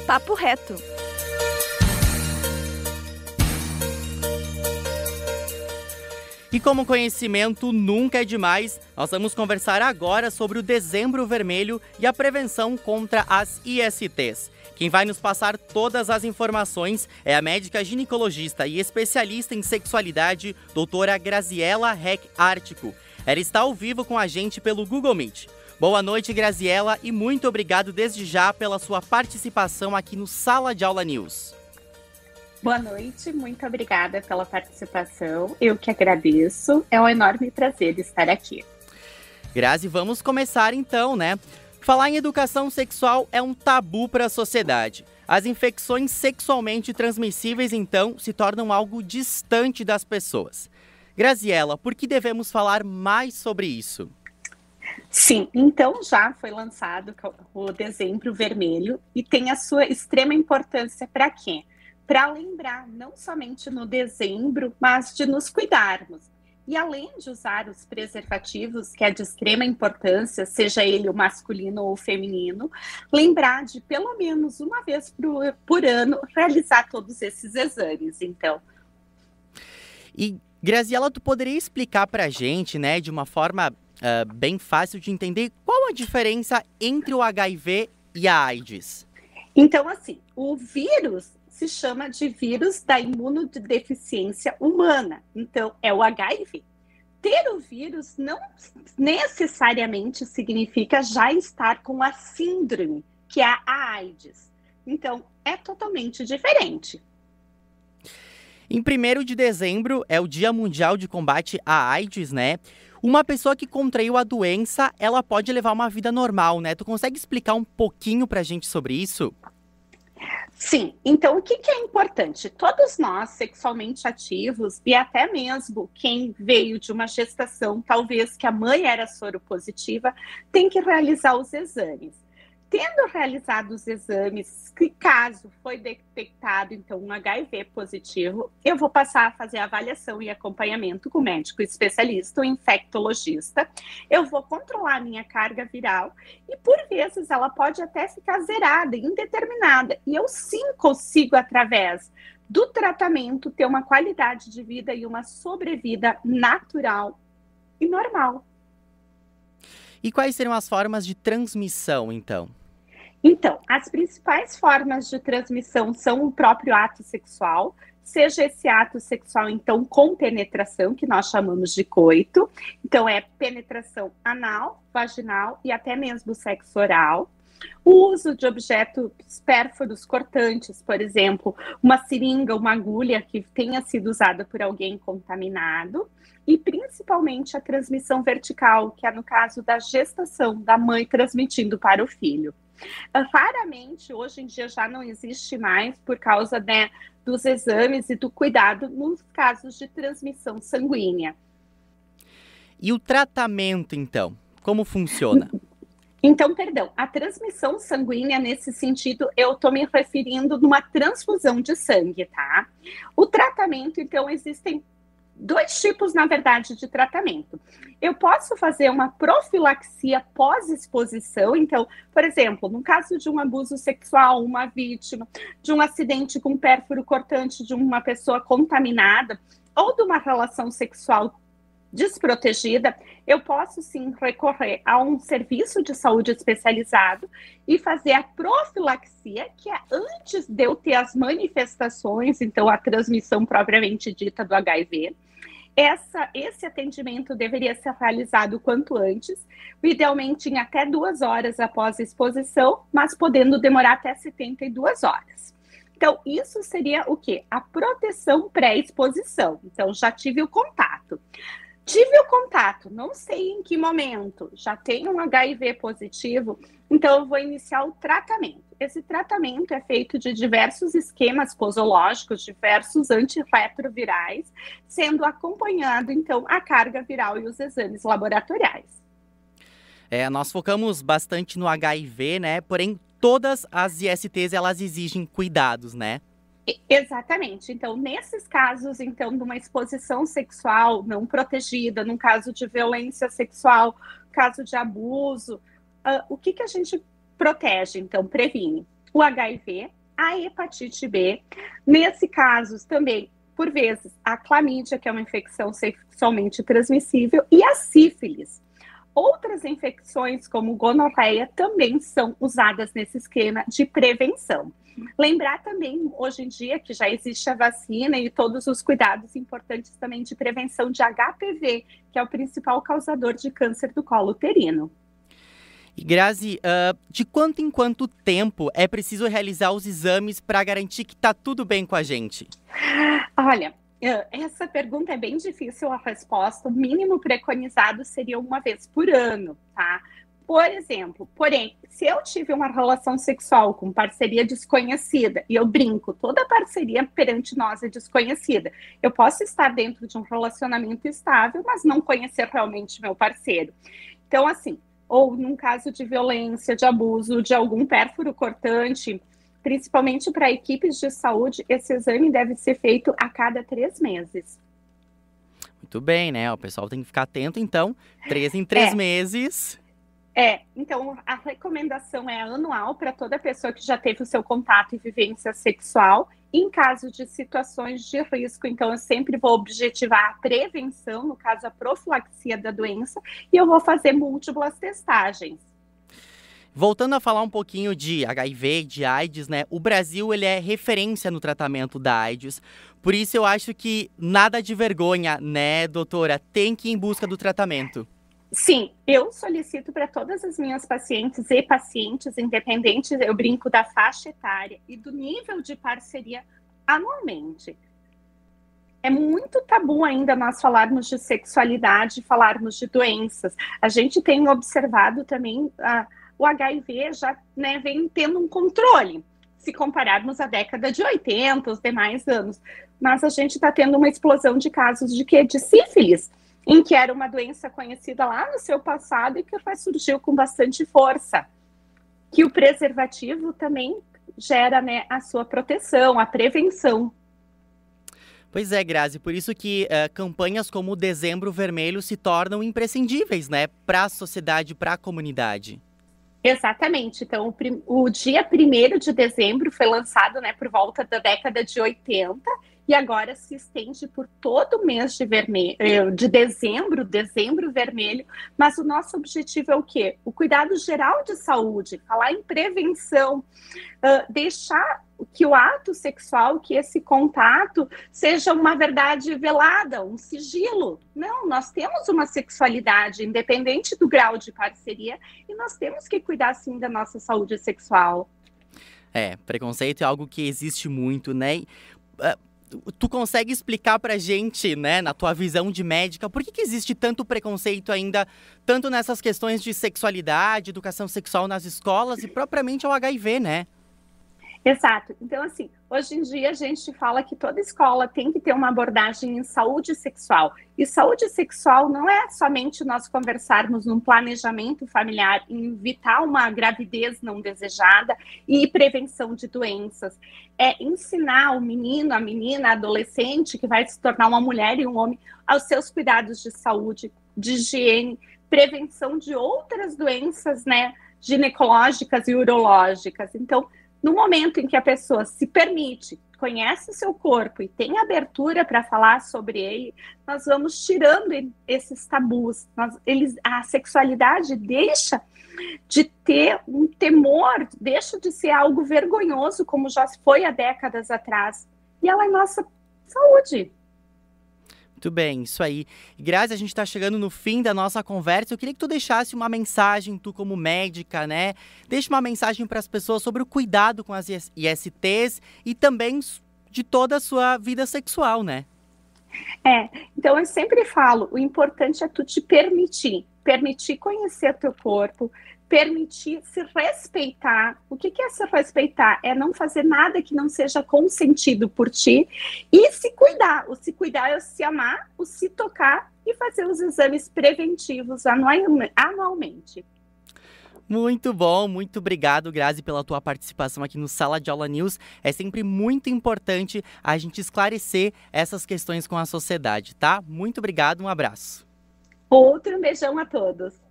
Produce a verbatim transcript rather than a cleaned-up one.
Papo Reto. E como conhecimento nunca é demais, nós vamos conversar agora sobre o Dezembro Vermelho e a prevenção contra as I S Tês. Quem vai nos passar todas as informações é a médica ginecologista e especialista em sexualidade, doutora Graziela Heck Ártico. Ela está ao vivo com a gente pelo Google Meet. Boa noite, Graziela, e muito obrigado desde já pela sua participação aqui no Sala de Aula News. Boa noite, muito obrigada pela participação, eu que agradeço, é um enorme prazer estar aqui. Grazi, vamos começar então, né? Falar em educação sexual é um tabu para a sociedade. As infecções sexualmente transmissíveis, então, se tornam algo distante das pessoas. Graziela, por que devemos falar mais sobre isso? Sim, então já foi lançado o Dezembro Vermelho e tem a sua extrema importância para quê? Para lembrar, não somente no dezembro, mas de nos cuidarmos. E além de usar os preservativos, que é de extrema importância, seja ele o masculino ou o feminino, lembrar de pelo menos uma vez por, por ano realizar todos esses exames, então. E, Graziela, tu poderia explicar para a gente, né, de uma forma uh, bem fácil de entender, qual a diferença entre o H I V e a AIDS? Então, assim, o vírus se chama de vírus da imunodeficiência humana. Então, é o H I V. Ter o vírus não necessariamente significa já estar com a síndrome, que é a AIDS. Então, é totalmente diferente. Em primeiro de dezembro é o Dia Mundial de Combate à AIDS, né? Uma pessoa que contraiu a doença, ela pode levar uma vida normal, né? Tu consegue explicar um pouquinho pra gente sobre isso? Sim, então o que, que é importante? Todos nós, sexualmente ativos, e até mesmo quem veio de uma gestação, talvez que a mãe era soropositiva, tem que realizar os exames. Tendo realizado os exames, que caso foi detectado, então, um H I V positivo, eu vou passar a fazer avaliação e acompanhamento com o médico especialista, o infectologista. Eu vou controlar a minha carga viral e, por vezes, ela pode até ficar zerada, indeterminada. E eu sim consigo, através do tratamento, ter uma qualidade de vida e uma sobrevida natural e normal. E quais seriam as formas de transmissão, então? Então, as principais formas de transmissão são o próprio ato sexual, seja esse ato sexual, então, com penetração, que nós chamamos de coito. Então, é penetração anal, vaginal e até mesmo sexo oral. O uso de objetos pérfuros cortantes, por exemplo, uma seringa, uma agulha que tenha sido usada por alguém contaminado. E principalmente a transmissão vertical, que é no caso da gestação, da mãe transmitindo para o filho. Raramente, hoje em dia já não existe mais por causa, né, dos exames e do cuidado nos casos de transmissão sanguínea. E o tratamento, então? Como funciona? Então, perdão, a transmissão sanguínea, nesse sentido, eu estou me referindo numa transfusão de sangue, tá? O tratamento, então, existem dois tipos, na verdade, de tratamento. Eu posso fazer uma profilaxia pós-exposição. Então, por exemplo, no caso de um abuso sexual, uma vítima, de um acidente com pérfuro cortante de uma pessoa contaminada, ou de uma relação sexual desprotegida, eu posso sim recorrer a um serviço de saúde especializado e fazer a profilaxia, que é antes de eu ter as manifestações, então a transmissão propriamente dita do H I V. Essa, esse atendimento deveria ser realizado o quanto antes, idealmente em até duas horas após a exposição, mas podendo demorar até setenta e duas horas. Então, isso seria o quê? A proteção pré-exposição. Então, já tive o contato. Tive o contato, não sei em que momento, já tenho um H I V positivo, então eu vou iniciar o tratamento. Esse tratamento é feito de diversos esquemas posológicos, diversos antirretrovirais, sendo acompanhado, então, a carga viral e os exames laboratoriais. É, nós focamos bastante no H I V, né? Porém, todas as I S Tês, elas exigem cuidados, né? Exatamente. Então, nesses casos, então, de uma exposição sexual não protegida, num caso de violência sexual, caso de abuso, uh, o que, que a gente protege, então, previne? o H I V, a hepatite B, nesse caso também, por vezes, a clamídia, que é uma infecção sexualmente transmissível, e a sífilis. Outras infecções, como gonorreia, também são usadas nesse esquema de prevenção. Lembrar também, hoje em dia, que já existe a vacina e todos os cuidados importantes também de prevenção de H P V, que é o principal causador de câncer do colo uterino. E Grazi, uh, de quanto em quanto tempo é preciso realizar os exames para garantir que está tudo bem com a gente? Olha, essa pergunta é bem difícil a resposta. O mínimo preconizado seria uma vez por ano, tá? Por exemplo, porém, se eu tive uma relação sexual com parceria desconhecida, e eu brinco, toda parceria perante nós é desconhecida. Eu posso estar dentro de um relacionamento estável, mas não conhecer realmente meu parceiro. Então, assim, ou num caso de violência, de abuso, de algum pérfuro cortante, principalmente para equipes de saúde, esse exame deve ser feito a cada três meses. Muito bem, né? O pessoal tem que ficar atento, então, três em três é. meses. É, então a recomendação é anual para toda pessoa que já teve o seu contato e vivência sexual. Em caso de situações de risco, então eu sempre vou objetivar a prevenção, no caso a profilaxia da doença, e eu vou fazer múltiplas testagens. Voltando a falar um pouquinho de H I V, de AIDS, né? O Brasil, ele é referência no tratamento da AIDS. Por isso eu acho que nada de vergonha, né, doutora? Tem que ir em busca do tratamento. Sim, eu solicito para todas as minhas pacientes e pacientes, independentes, eu brinco da faixa etária e do nível de parceria anualmente. É muito tabu ainda nós falarmos de sexualidade, falarmos de doenças. A gente tem observado também, a, o H I V já, né, vem tendo um controle, se compararmos à década de oitenta, os demais anos. Mas a gente está tendo uma explosão de casos de quê? De sífilis, em que era uma doença conhecida lá no seu passado e que surgiu com bastante força. Que o preservativo também gera, né, a sua proteção, a prevenção. Pois é, Grazi, por isso que uh, campanhas como o Dezembro Vermelho se tornam imprescindíveis, né, para a sociedade, para a comunidade. Exatamente. Então, o, o dia primeiro de dezembro foi lançado, né, por volta da década de oitenta, e agora se estende por todo o mês de, vermelho, de dezembro, dezembro vermelho, mas o nosso objetivo é o quê? O cuidado geral de saúde, falar em prevenção, uh, deixar que o ato sexual, que esse contato seja uma verdade velada, um sigilo. Não, nós temos uma sexualidade independente do grau de parceria e nós temos que cuidar, sim, da nossa saúde sexual. É, preconceito é algo que existe muito, né? Uh, Tu consegue explicar pra gente, né, na tua visão de médica, por que que existe tanto preconceito ainda, tanto nessas questões de sexualidade, educação sexual nas escolas e propriamente ao H I V, né? Exato. Então, assim, hoje em dia a gente fala que toda escola tem que ter uma abordagem em saúde sexual. E saúde sexual não é somente nós conversarmos num planejamento familiar, em evitar uma gravidez não desejada e prevenção de doenças. É ensinar o menino, a menina, a adolescente, que vai se tornar uma mulher e um homem, aos seus cuidados de saúde, de higiene, prevenção de outras doenças, né, ginecológicas e urológicas. Então, no momento em que a pessoa se permite, conhece o seu corpo e tem abertura para falar sobre ele, nós vamos tirando esses tabus. Nós, eles, a sexualidade deixa de ter um temor, deixa de ser algo vergonhoso, como já foi há décadas atrás. E ela é nossa saúde. Muito bem, isso aí. Grazi, a gente está chegando no fim da nossa conversa. Eu queria que tu deixasse uma mensagem, tu como médica, né? Deixe uma mensagem para as pessoas sobre o cuidado com as I S Tês e também de toda a sua vida sexual, né? É, então eu sempre falo, o importante é tu te permitir, permitir conhecer teu corpo, permitir se respeitar. O que é se respeitar? É não fazer nada que não seja consentido por ti e se cuidar. O se cuidar é o se amar, o se tocar e fazer os exames preventivos anualmente. Muito bom, muito obrigado, Grazi, pela tua participação aqui no Sala de Aula News. É sempre muito importante a gente esclarecer essas questões com a sociedade, tá? Muito obrigado, um abraço. Outro beijão a todos.